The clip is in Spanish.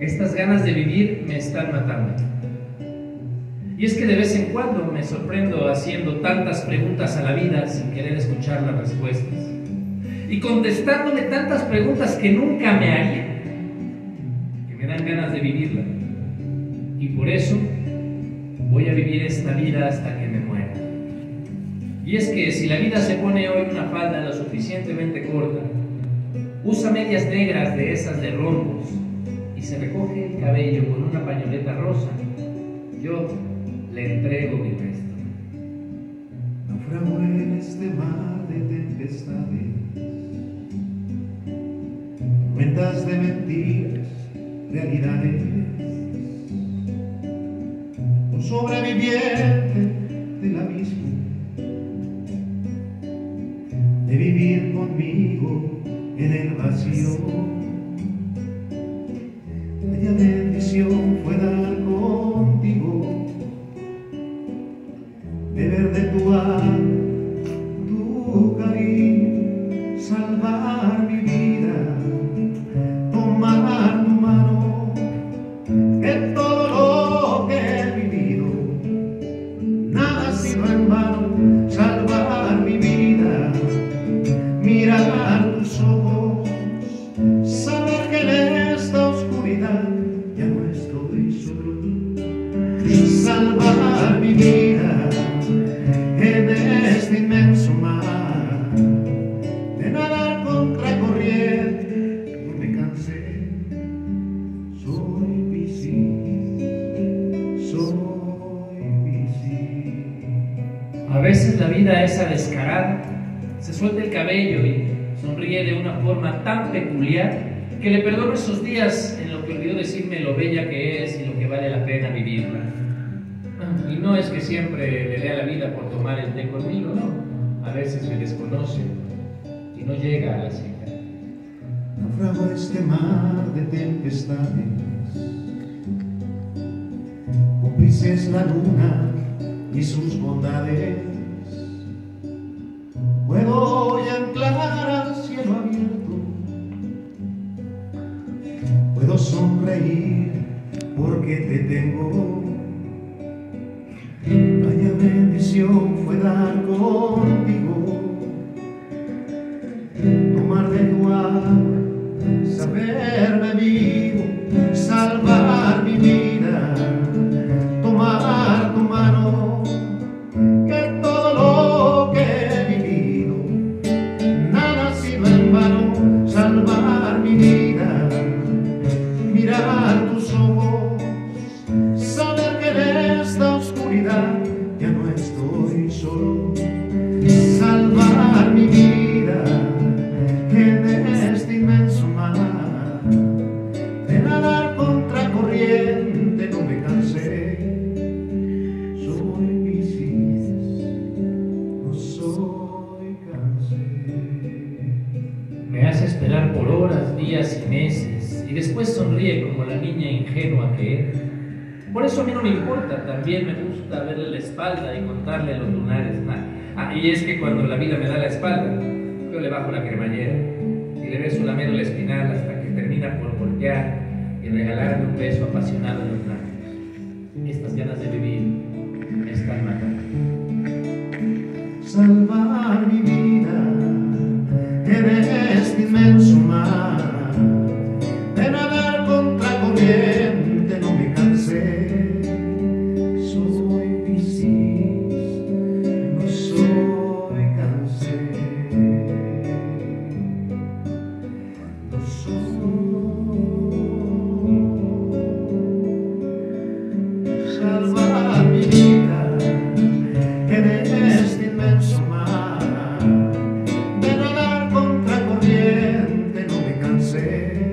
Estas ganas de vivir me están matando. Y es que de vez en cuando me sorprendo haciendo tantas preguntas a la vida sin querer escuchar las respuestas. Y contestándole tantas preguntas que nunca me haría, que me dan ganas de vivirla. Y por eso voy a vivir esta vida hasta que me muera. Y es que si la vida se pone hoy una falda lo suficientemente corta, usa medias negras de esas de rombos y se recoge el cabello con una pañoleta rosa, yo le entrego mi resto. Naufrago en este mar de tempestades, tormentas de mentiras, realidades. Un sobreviviente del abismo, de vivir conmigo en el vacío. Vaya bendición fue dar contigo, beber de tu agua, tu cariño, salvar mi vida, tomar tu mano, que todo lo que he vivido nada ha sido en vano, salvar mi vida, mirar tus ojos, saber que en esta oscuridad ya no estoy solo, salvar mi vida en este inmenso mar, de nadar contra corriente, no me cansé, soy Piscis, soy Piscis. A veces la vida esa descarada se suelta el cabello y sonríe de una forma tan peculiar que le perdono esos días en lo que olvidó decirme lo bella que es y lo que vale la pena vivirla. Y no es que siempre le dé a la vida por tomar el té conmigo, no. A veces me desconoce y no llega a la cita. Naufrago este mar de tempestades, cómplices la luna y sus bondades. Puedo hoy anclar al cielo abierto, puedo sonreír porque te tengo. Vaya bendición fue dar contigo, tomar de tu agua, saberme vivo, salvar mi vida, tomar tu mano, que todo lo que he vivido nada ha sido en vano, salvar mi vida, mirar tus ojos, saber que en esta oscuridad ya no estoy solo, salvar mi vida en este inmenso mar, de nadar contra corriente no me cansé, soy Piscis, no soy Cáncer. Me hace esperar por horas, días y meses y después sonríe como la niña ingenua que es. Por eso a mí no me importa, también me gusta verle la espalda y contarle los lunares. Y es que cuando la vida me da la espalda, yo le bajo la cremallera y le beso la médula espinal hasta que termina por voltear y regalarme un beso apasionado en los labios. Estas ganas de vivir me están matando. Salvar mi vida en este inmenso mar, de nadar contra corriente no me cansé, soy Piscis, no soy Cáncer. No soy salvar mi vida en este inmenso mar, de nadar contra corriente no me cansé.